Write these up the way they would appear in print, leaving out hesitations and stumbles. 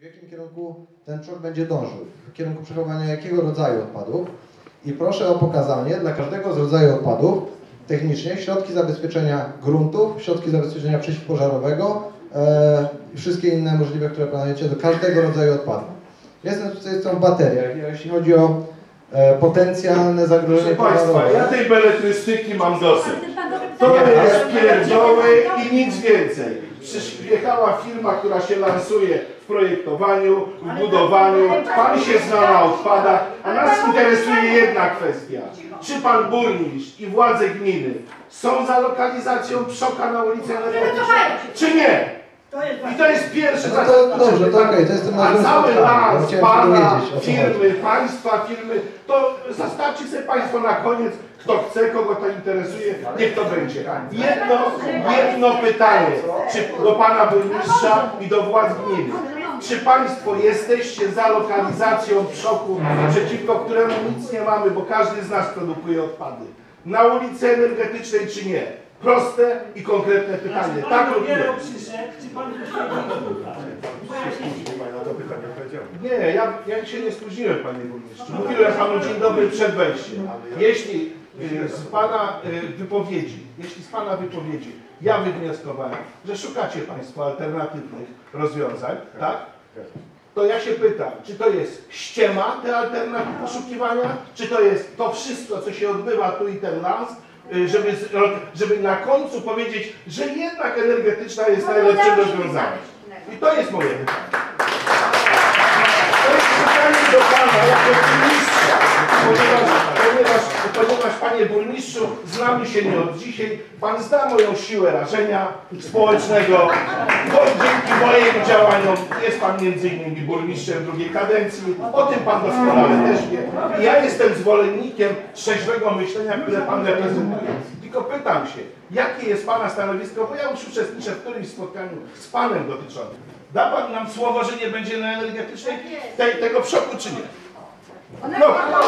w jakim kierunku ten PSZOK będzie dążył, w kierunku przechowywania jakiego rodzaju odpadów. I proszę o pokazanie dla każdego z rodzaju odpadów technicznie środki zabezpieczenia gruntów, środki zabezpieczenia przeciwpożarowego i wszystkie inne możliwe, które planujecie do każdego rodzaju odpadu. Jestem tutaj w bateriach, jeśli chodzi o potencjalne zagrożenie pożarowe. Proszę Państwa, ja tej beletrystyki mam dosyć. To jest pierdoły i nic więcej. Przyjechała firma, która się lansuje w projektowaniu, w budowaniu. Pan się zna na odpadach, a nas interesuje jedna kwestia. Czy pan burmistrz i władze gminy są za lokalizacją PSZOK-a na ulicy Energetycznej, czy nie? I to jest pierwszy no to dobrze, to okej, to jest ten a cały las pana, firmy, państwa, firmy, to zostawcie sobie państwo na koniec, kto chce, kogo to interesuje, niech to będzie. Jedno pytanie do pana burmistrza i do władz gminy. Czy państwo jesteście za lokalizacją PSZOK-u, przeciwko któremu nic nie mamy, bo każdy z nas produkuje odpady, na ulicy Energetycznej czy nie? Proste i konkretne pytanie. Tak lub nie? Nie, ja się nie spóźniłem, panie burmistrzu. Mówiłem panu dzień dobry przed wejściem. Jeśli z pana wypowiedzi ja wywnioskowałem, że szukacie państwo alternatywnych rozwiązań, tak? To ja się pytam, czy to jest ściema, te alternatywy poszukiwania, czy to jest to wszystko, co się odbywa tu i ten las, żeby na końcu powiedzieć, że jednak energetyczna jest najlepszym rozwiązaniem. I to jest moje pytanie. To jest pytanie do pana, jako burmistrza, ponieważ panie burmistrzu, znamy się nie od dzisiaj, pan zna moją siłę rażenia społecznego, bo dzięki moim działaniom jest pan między innymi burmistrzem drugiej kadencji, o tym pan doskonale też wie. I ja jestem zwolennikiem trzeźwego myślenia, które pan reprezentuje. Tylko pytam się, jakie jest pana stanowisko, bo ja już uczestniczę w którymś spotkaniu z panem dotyczącym. Da pan nam słowo, że nie będzie na energetycznej tego PSZOK-u, czy nie? No.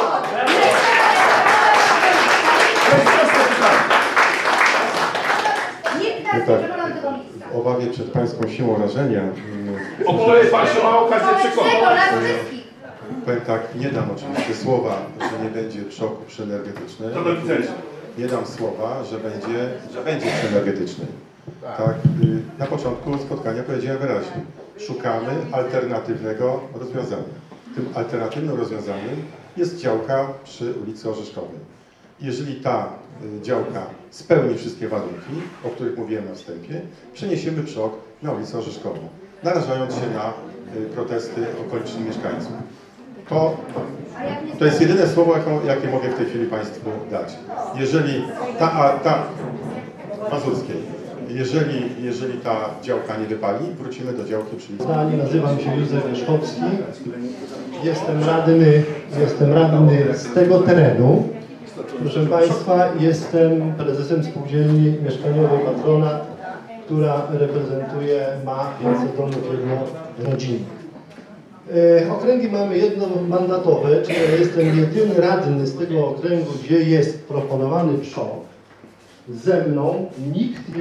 W obawie przed pańską siłą rażenia, o której pan się ma okazję przekonać. Powiem tak, nie dam oczywiście słowa, że nie będzie PSZOK-u przy energetycznej. To do widzenia. Nie dam słowa, że będzie przy energetycznej. Tak, na początku spotkania powiedziałem wyraźnie. Szukamy alternatywnego rozwiązania. Tym alternatywnym rozwiązaniem jest działka przy ulicy Orzeszkowej. Jeżeli ta działka spełni wszystkie warunki, o których mówiłem na wstępie, przeniesiemy PSZOK na ulicę Orzeszkową, narażając się na protesty okolicznych mieszkańców. To jest jedyne słowo, jakie mogę w tej chwili państwu dać. Jeżeli jeżeli ta działka nie wypali, wrócimy do działki przy ulicy. Nazywam się Józef Wierzchowski. Jestem radny z tego terenu. Proszę państwa, jestem prezesem spółdzielni mieszkaniowej Patronat, która ma 500 domów jednorodzinnych. Okręgi mamy jednomandatowe, czyli ja jestem jedyny radny z tego okręgu, gdzie jest proponowany PSZOK. Ze mną nikt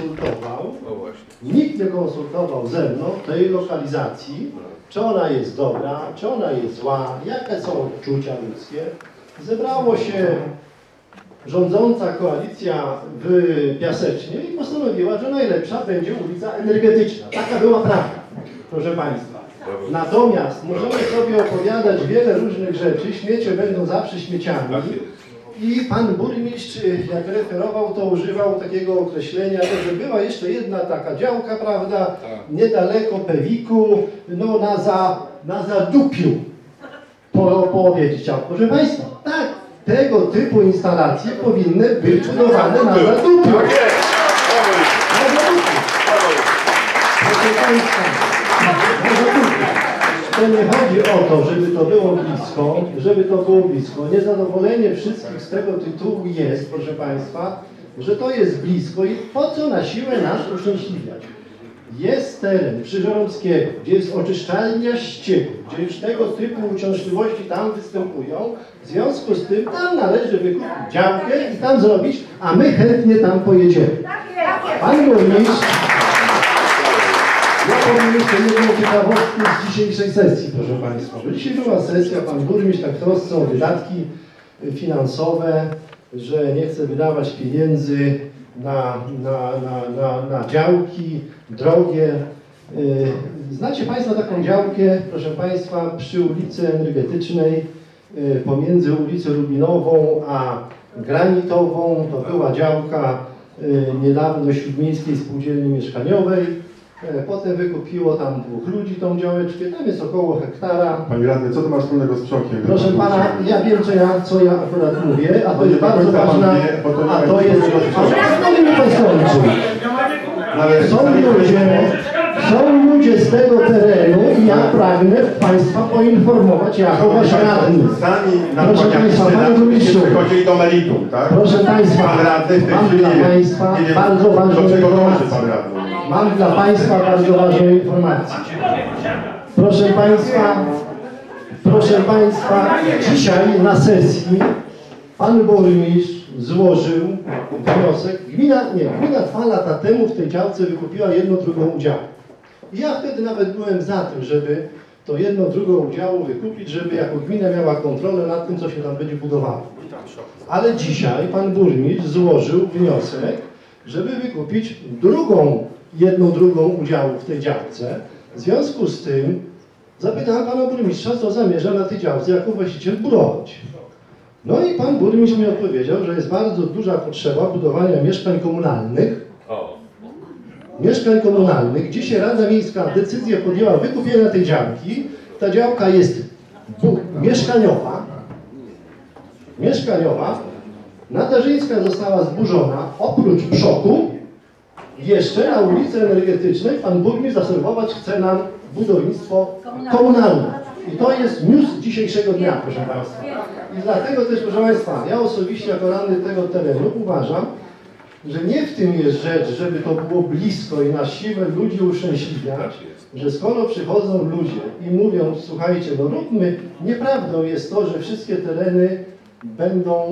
nie konsultował ze mną tej lokalizacji, czy ona jest dobra, czy ona jest zła, jakie są odczucia ludzkie. Zebrało się rządząca koalicja w Piasecznie i postanowiła, że najlepsza będzie ulica Energetyczna. Taka była prawda, proszę państwa. Natomiast możemy sobie opowiadać wiele różnych rzeczy, śmiecie będą zawsze śmieciami. I pan burmistrz, jak referował, to używał takiego określenia, że była jeszcze jedna taka działka, prawda, niedaleko Pewiku, no na Zadupiu, powiedzieć chciał. Proszę państwa, tak, tego typu instalacje powinny być budowane na Zadupiu. Proszę państwa, to nie chodzi o to, żeby to było blisko, Niezadowolenie wszystkich z tego tytułu jest, proszę państwa, że to jest blisko i po co na siłę nas uszczęśliwiać. Jest teren Przyżoromskiego, gdzie jest oczyszczalnia ścieków, gdzie już tego typu uciążliwości tam występują. W związku z tym tam należy wykupić działkę i tam zrobić, a my chętnie tam pojedziemy. Pan burmistrz, powiem jeszcze jedną ciekawostkę z dzisiejszej sesji, proszę Państwa. Bo dzisiaj była sesja, Pan Burmistrz tak trosce o wydatki finansowe, że nie chce wydawać pieniędzy na działki drogie. Znacie Państwo taką działkę, proszę Państwa, przy ulicy Energetycznej, pomiędzy ulicą Rubinową a Granitową. To była działka niedawno Śródmiejskiej Spółdzielni Mieszkaniowej. Potem wykupiło tam 2 ludzi tą działeczkę, tam jest około hektara. Panie radny, co to ma wspólnego z Przokiem? Proszę Pana, ja wiem, co ja akurat mówię, a to jest bardzo ważna, a to jest... Są ludzie z tego terenu i ja pragnę Państwa poinformować jako Wasz radny. Proszę Państwa, Panie Burmistrzu, Przechodzili do meritum, tak? proszę Państwa, Pan radny w tej mam chwili dla Państwa nie wiem, bardzo ważną do czego dąży informację. pan radny. Mam dla Państwa bardzo ważną informację. Proszę Państwa, dzisiaj na sesji Pan Burmistrz złożył wniosek. Gmina 2 lata temu w tej działce wykupiła 1/2 udziału. I ja wtedy nawet byłem za tym, żeby to 1/2 udziału wykupić, żeby jako gmina miała kontrolę nad tym, co się tam będzie budowało. Ale dzisiaj Pan Burmistrz złożył wniosek, żeby wykupić drugą 1/2 udziału w tej działce. W związku z tym zapytałem Pana Burmistrza, co zamierza na tej działce jako właściciel budować. No i Pan Burmistrz mi odpowiedział, że jest bardzo duża potrzeba budowania mieszkań komunalnych. Dzisiaj Rada Miejska decyzję podjęła wykupienia tej działki. Ta działka jest mieszkaniowa. Nadarzyńska została zburzona. Oprócz Przoku jeszcze na ulicy Energetycznej Pan Burmistrz zaserwować chce nam budownictwo komunalne. I to jest news dzisiejszego dnia, proszę Państwa. I dlatego też, proszę Państwa, ja osobiście jako radny tego terenu uważam, że nie w tym jest rzecz, żeby to było blisko i na siłę ludzi uszczęśliwiać, że skoro przychodzą ludzie i mówią, słuchajcie, no róbmy, nieprawdą jest to, że wszystkie tereny będą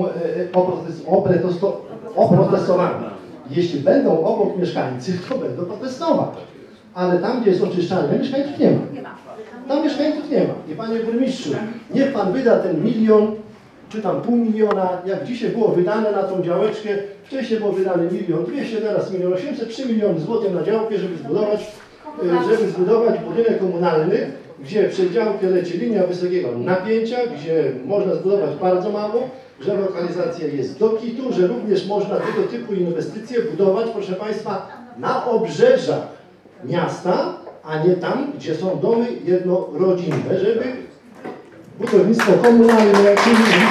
oprotestowane. Jeśli będą obok mieszkańcy, to będą protestować. Ale tam, gdzie jest oczyszczalnia, mieszkańców nie ma. Tam mieszkańców nie ma. I Panie Burmistrzu, niech Pan wyda ten 1 000 000, czy tam 500 000, jak dzisiaj było wydane na tą działeczkę. Wcześniej było wydane 1 200 000, teraz 1 800 000, 3 miliony złotych na działkę, żeby zbudować budynek komunalny, gdzie przez działkę leci linia wysokiego napięcia, gdzie można zbudować bardzo mało, że lokalizacja jest do kitu, że również można tego typu inwestycje budować, proszę Państwa, na obrzeżach miasta, a nie tam, gdzie są domy jednorodzinne, żeby budownictwo komunalne, czyli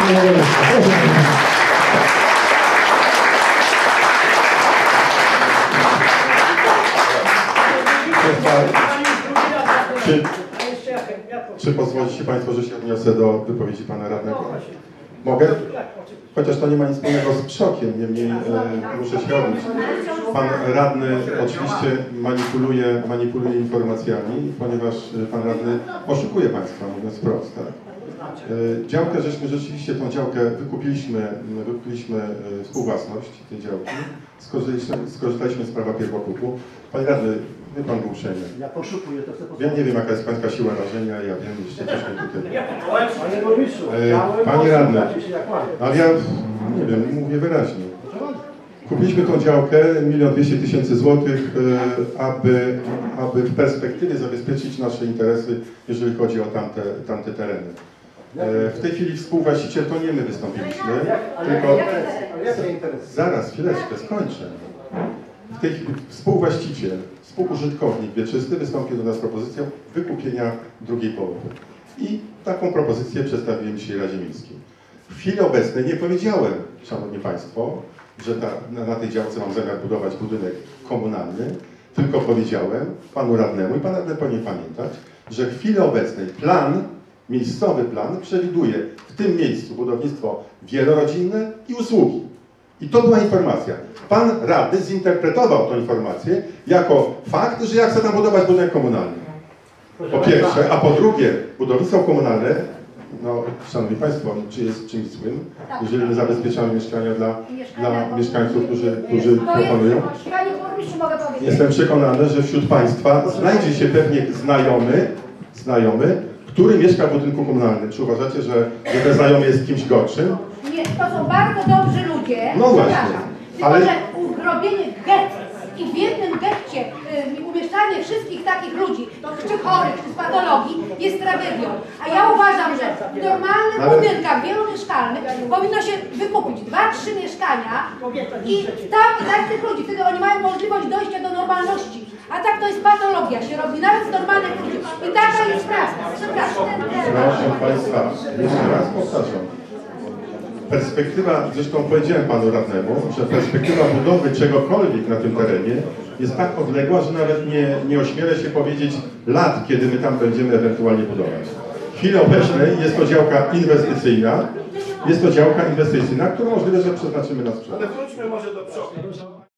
Czy pozwolicie Państwo, że się odniosę do wypowiedzi Pana radnego? Mogę? Chociaż to nie ma nic wspólnego z Przokiem, niemniej muszę się odnieść. Pan radny oczywiście manipuluje informacjami, ponieważ Pan radny oszukuje Państwa, mówiąc wprost. Tak? Działkę żeśmy rzeczywiście, tą działkę wykupiliśmy współwłasność tej działki, skorzystaliśmy z prawa pierwokupu. Panie radny, wie Pan był uprzejmy. Ja poszukuję, to chcę Nie wiem jaka jest Pańska siła rażenia, ja wiem, jeszcze coś mi tutaj. Panie Burmistrzu, Panie radny, ale ja nie wiem, mówię wyraźnie. Kupiliśmy tą działkę, 1 200 000 złotych, aby w perspektywie zabezpieczyć nasze interesy, jeżeli chodzi o tamte tereny. W tej chwili współwłaściciel to nie my wystąpiliśmy, tylko... Zaraz, chwileczkę, skończę. W tej chwili współwłaściciel, współużytkownik wieczysty wystąpił do nas z propozycją wykupienia drugiej połowy. I taką propozycję przedstawiłem dzisiaj Radzie Miejskiej. W chwili obecnej nie powiedziałem, Szanowni Państwo, że na tej działce mam zamiar budować budynek komunalny, tylko powiedziałem Panu radnemu, i Pan radny powinien pamiętać, że w chwili obecnej miejscowy plan przewiduje w tym miejscu budownictwo wielorodzinne i usługi. I to była informacja. Pan radny zinterpretował tę informację jako fakt, że ja chcę tam budować budynek komunalny. Po pierwsze, a po drugie, budownictwo komunalne No, Szanowni Państwo, czy jest czymś złym, jeżeli my zabezpieczamy mieszkania dla mieszkańców, którzy proponują? Panie burmistrzu, mogę powiedzieć. Jestem przekonany, że wśród Państwa znajdzie się pewnie znajomy, który mieszka w budynku komunalnym. Czy uważacie, że ten znajomy jest kimś gorszym? Nie, to są bardzo dobrzy ludzie. No właśnie. Przepraszam. Tylko, Ale- że urobienie gett i w jednym getcie umieszczanie wszystkich takich ludzi, czy chorych, czy z patologii, jest tragedią. A ja uważam, że w normalnych Ale- budynkach wielomieszkalnych powinno się wykupić 2-3 mieszkania i tam dać tych ludzi. Wtedy oni mają możliwość dojścia do normalności. A tak to jest patologia, się robi nawet z normalnych ludzi. I taka jest prawda. Przepraszam. Proszę Państwa, jeszcze raz powtarzam. Perspektywa, zresztą powiedziałem Panu radnemu, że perspektywa budowy czegokolwiek na tym terenie jest tak odległa, że nawet nie ośmielę się powiedzieć lat, kiedy my tam będziemy ewentualnie budować. W chwili obecnej jest to działka inwestycyjna, którą możliwe, że przeznaczymy na sprzedaż. Ale wróćmy może do przodu.